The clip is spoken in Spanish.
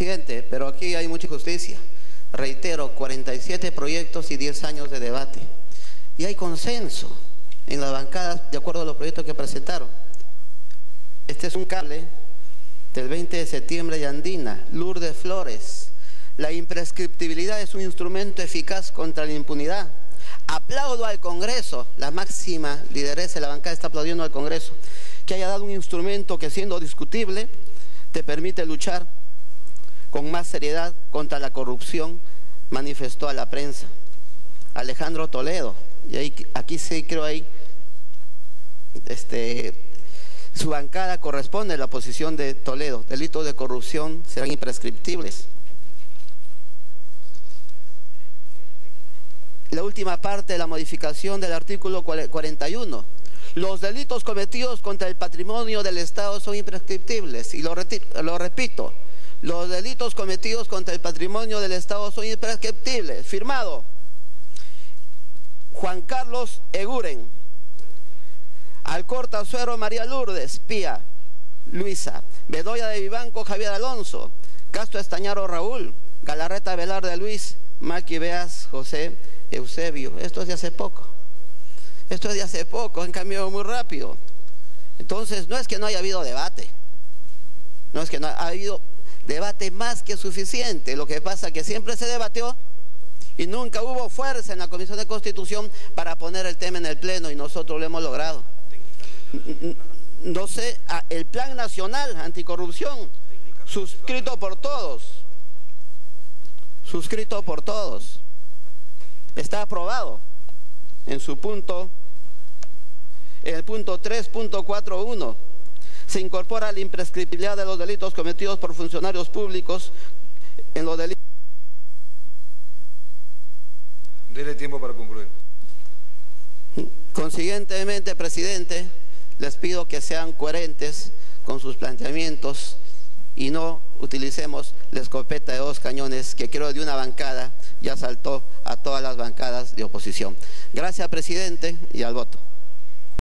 presidente, pero aquí hay mucha injusticia. Reitero, 47 proyectos y 10 años de debate. Y hay consenso en las bancadas de acuerdo a los proyectos que presentaron. Este es un cable del 20 de septiembre de Andina, Lourdes Flores. La imprescriptibilidad es un instrumento eficaz contra la impunidad. Aplaudo al Congreso, la máxima lideresa de la bancada está aplaudiendo al Congreso, que haya dado un instrumento que, siendo discutible, te permite luchar con más seriedad contra la corrupción, manifestó a la prensa. Alejandro Toledo, y aquí sí creo ahí, su bancada corresponde a la posición de Toledo. Delitos de corrupción serán imprescriptibles. La última parte de la modificación del artículo 41. Los delitos cometidos contra el patrimonio del Estado son imprescriptibles. Y lo repito, los delitos cometidos contra el patrimonio del Estado son imprescriptibles. Firmado Juan Carlos Eguren, Alcorta Suero María Lourdes Pía Luisa, Bedoya de Vivanco Javier Alonso, Castro Estañaro Raúl, Galarreta Velarde Luis, Maqui Beas José Eusebio. Esto es de hace poco. Esto es de hace poco, han cambiado muy rápido. Entonces, no es que no haya habido debate. No es que no ha habido debate más que suficiente. Lo que pasa es que siempre se debatió y nunca hubo fuerza en la Comisión de Constitución para poner el tema en el Pleno, y nosotros lo hemos logrado. No sé, el Plan Nacional Anticorrupción, suscrito por todos, está aprobado en su punto, en el punto 3.41. Se incorpora la imprescriptibilidad de los delitos cometidos por funcionarios públicos en los delitos. Dele tiempo para concluir. Consiguientemente, presidente, les pido que sean coherentes con sus planteamientos y no utilicemos la escopeta de dos cañones que creo de una bancada ya saltó a todas las bancadas de oposición. Gracias, presidente, y al voto.